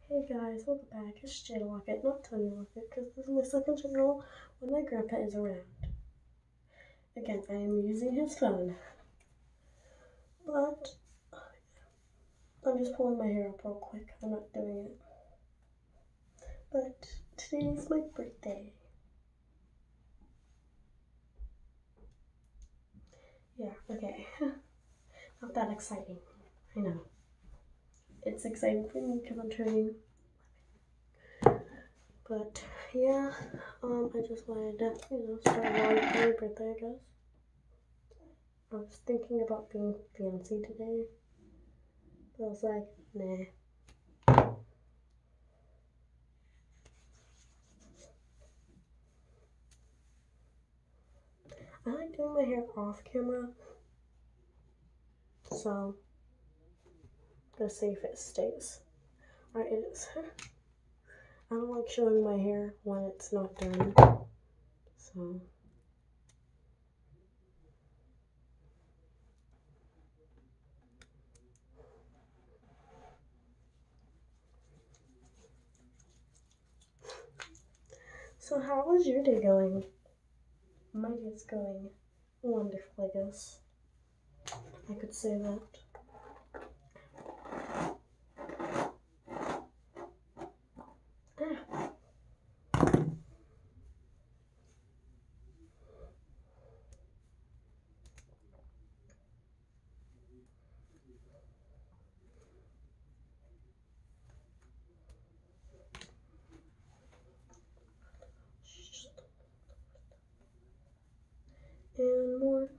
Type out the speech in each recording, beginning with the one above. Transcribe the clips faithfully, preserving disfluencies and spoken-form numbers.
Hey guys, welcome back. It's Jada Lockett, not Tony Lockett, because this is my second channel when my grandpa is around. Again, I am using his phone, but I'm just pulling my hair up real quick. I'm not doing it. But today is my birthday. Yeah, okay. Not that exciting. I know. It's exciting for me because I'm turning. But yeah, um, I just wanted to, you know, start vlogging for my birthday, I guess. I was thinking about being fancy today. But I was like, nah. I like doing my hair off camera, so let's see if it stays. Alright, it is. I don't like showing my hair when it's not done, so. So how was your day going? My day's going wonderful, I guess. I could say that. Ah. And more.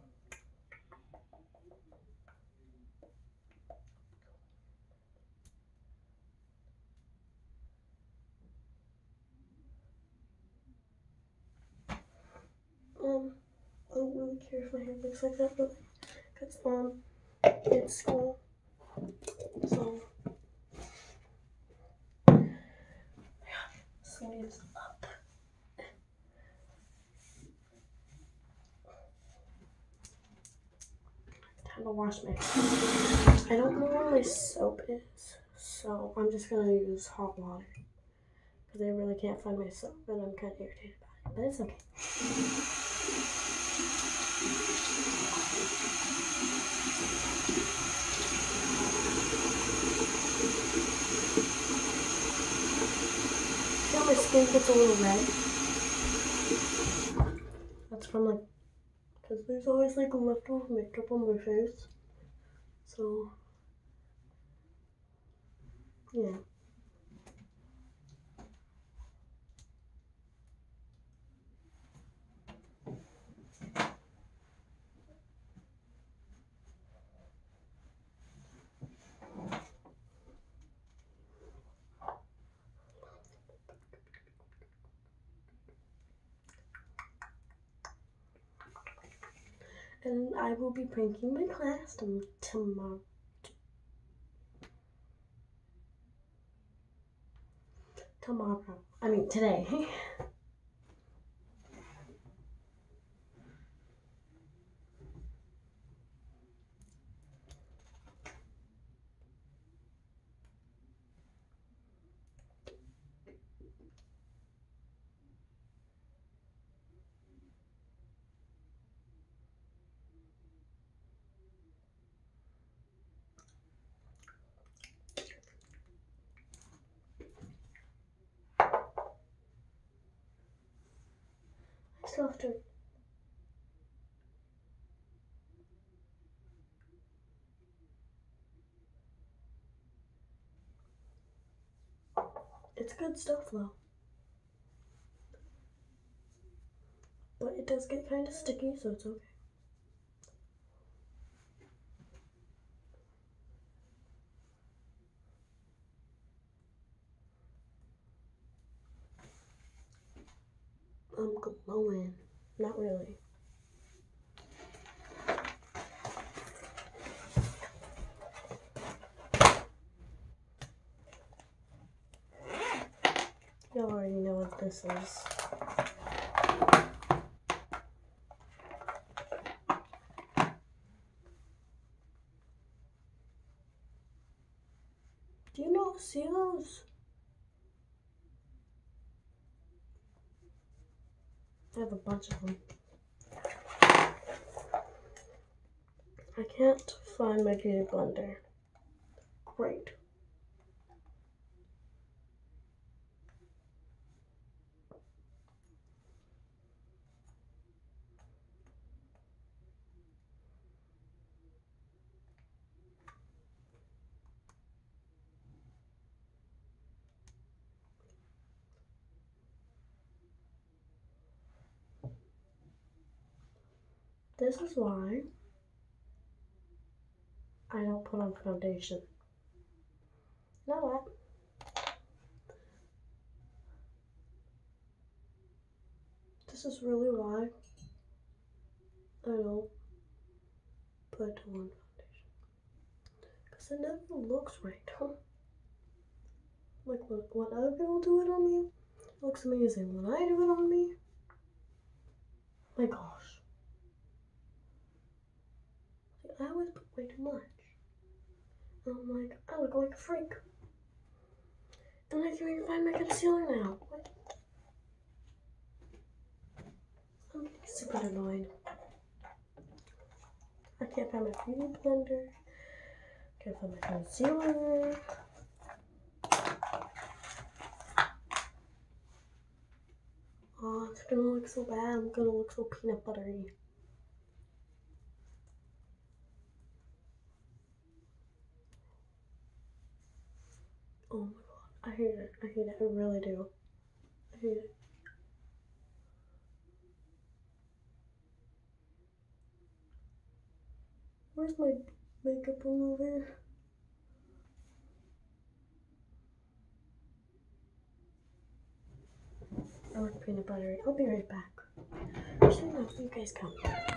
Um, I don't really care if my hair looks like that, really, because, um, it's school, so, sleeves up. Time to wash my face. I don't know where my soap is, so I'm just gonna use hot water, because I really can't find my soap, and I'm kind of irritated about it, but it's okay. See how my skin gets a little red? That's from like, because there's always like leftover makeup on my face. So, yeah. And I will be pranking my class tomorrow. Tomorrow. I mean, today. I still have to. It's good stuff though. But it does get kind of sticky, so it's okay. I'm glowing. Not really. You already know what this is. Do you know, see those I have a bunch of them. I can't find my beauty blender. Great. This is why I don't put on foundation. You know what? This is really why I don't put on foundation. Because it never looks right. Like when, when other people do it on me, it looks amazing. When I do it on me, my gosh. I always put way too much. And I'm like, I look like a freak. And I can't even find my concealer now. What? I'm getting super annoyed. I can't find my beauty blender. Can't find my concealer. Oh, it's gonna look so bad. I'm gonna look so peanut buttery. Oh my god, I hate it. I hate it. I really do. I hate it. Where's my makeup remover? I like peanut buttery. I'll be right back. Actually, no, you guys come.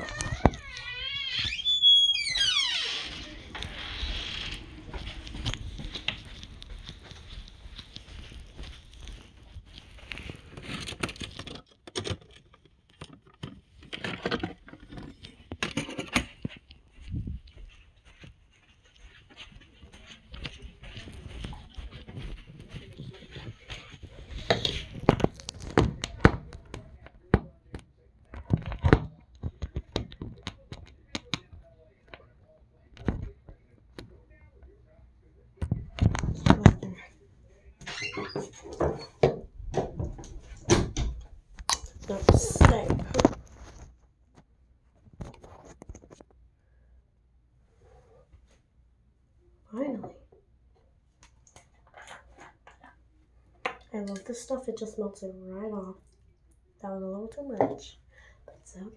Not safe. Finally. I love this stuff. It just melts it right off. That was a little too much, but it's okay.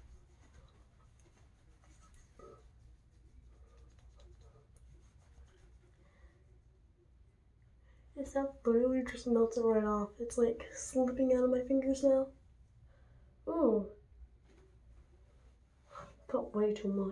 This stuff literally just melts it right off. It's like slipping out of my fingers now. Ooh. Put way too much.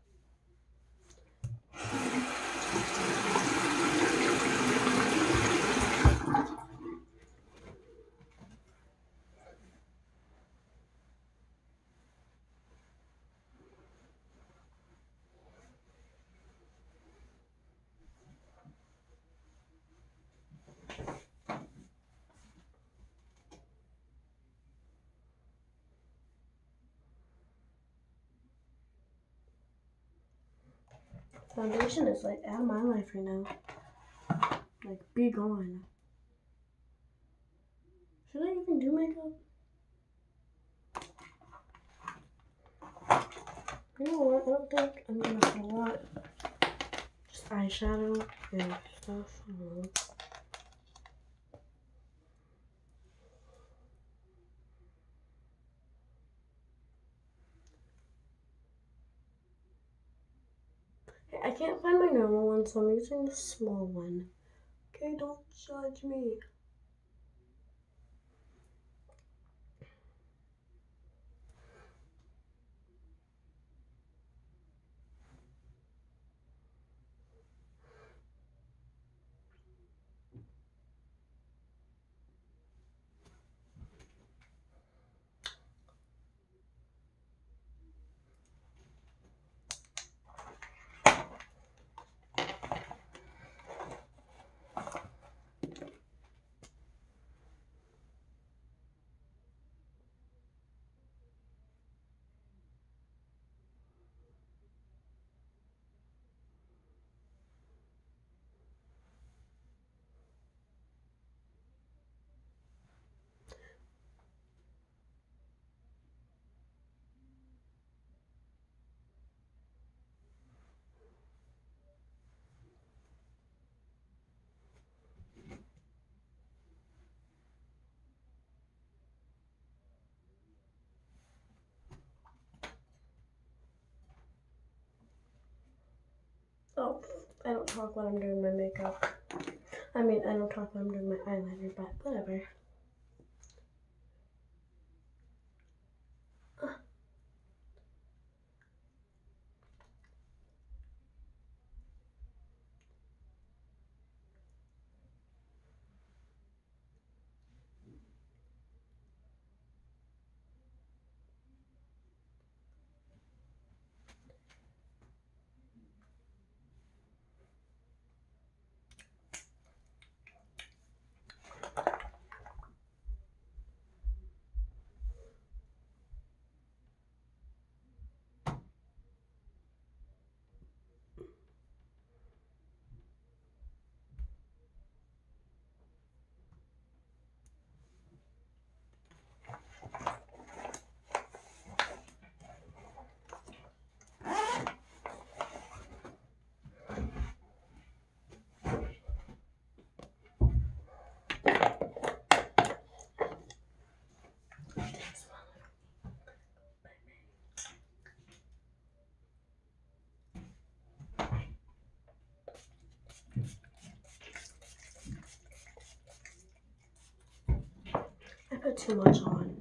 Foundation is like out of my life right now. Like, be gone. Should I even do makeup? You know what? I don't think I'm gonna put a lot. Just eyeshadow and stuff. I don't know. I can't find my normal one, so I'm using the small one. Okay, don't judge me. Oh, I don't talk when I'm doing my makeup. I mean, I don't talk when I'm doing my eyeliner, but whatever. I put too much on.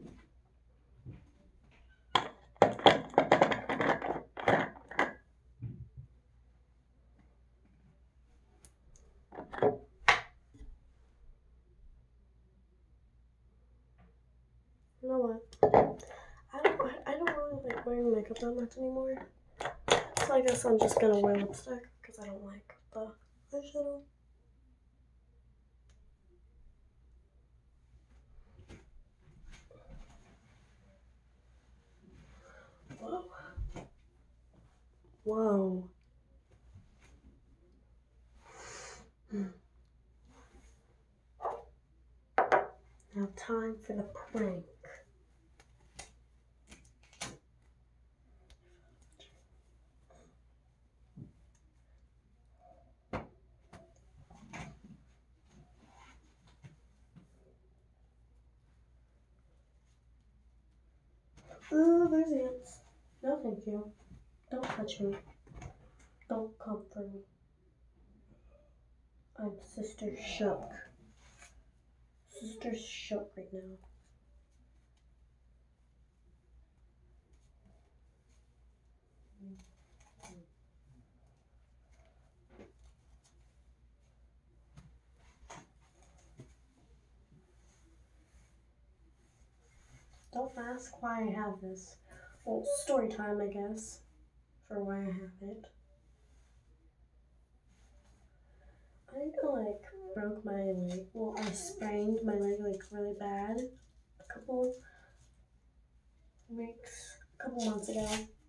You know what? I don't. I don't really like wearing makeup that much anymore. So I guess I'm just gonna wear lipstick because I don't like the eyeshadow. Whoa. Whoa. Hmm. Now time for the prank. Oh, there's ants. No, thank you. Don't touch me. Don't comfort me. I'm Sister Shook. Sister Shook right now. Don't ask why I have this. Well, story time, I guess, for why I have it. I like broke my leg. Well, I sprained my leg like really bad a couple weeks, a couple months ago.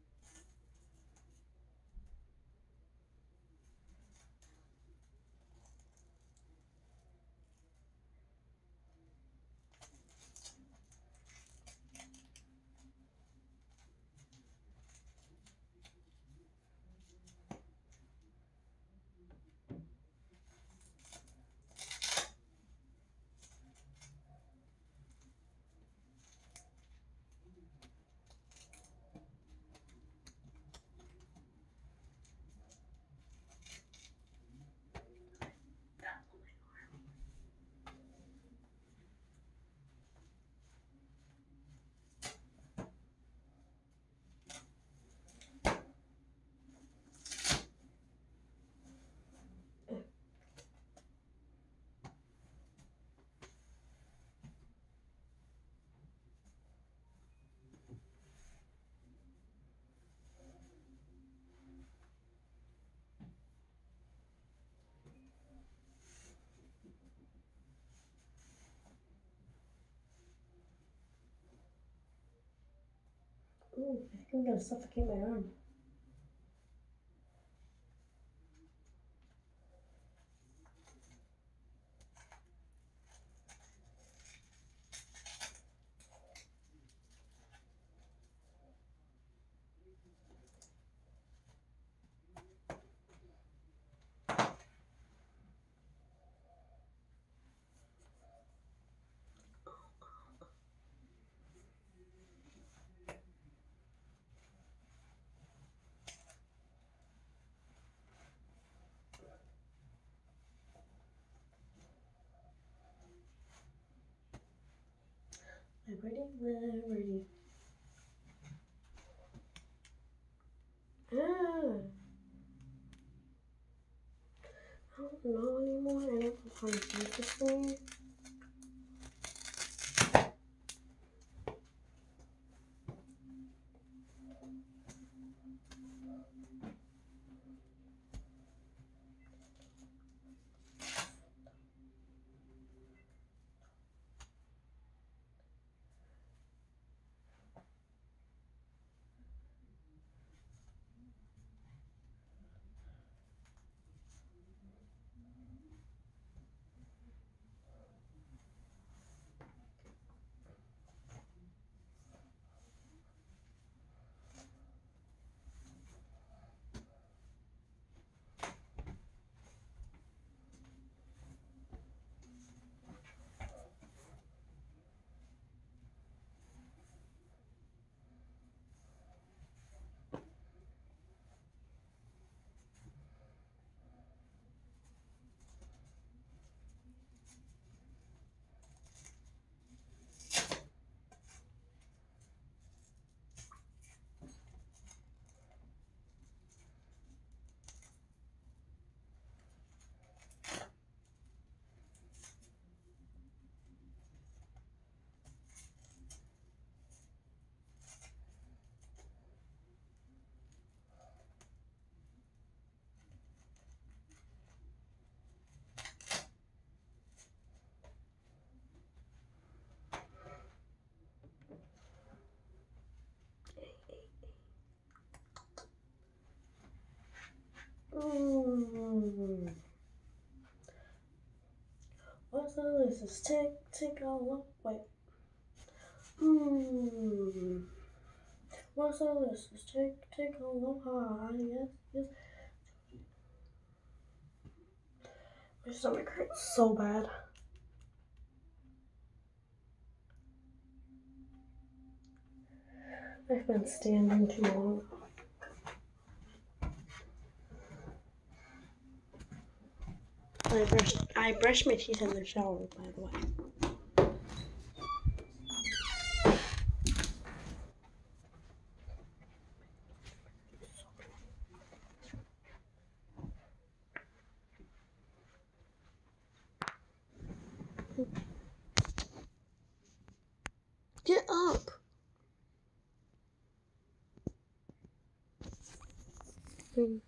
Ooh, I think I'm gonna suffocate my arm. Liberty, liberty. Ah. I don't know anymore. I don't know how to use this thing. Mm. What's all this? Is tick, tick all up. Wait. Hmm. What's all this? Is tick, tick all up. Ah, yes, yes. My stomach hurts so bad. I've been standing too long. I brushed I brushed my teeth in the shower, by the way. Get up. Mm.